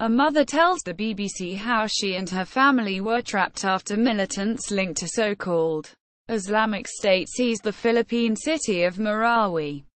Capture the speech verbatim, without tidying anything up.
A mother tells the B B C how she and her family were trapped after militants linked to so-called Islamic State seized the Philippine city of Marawi.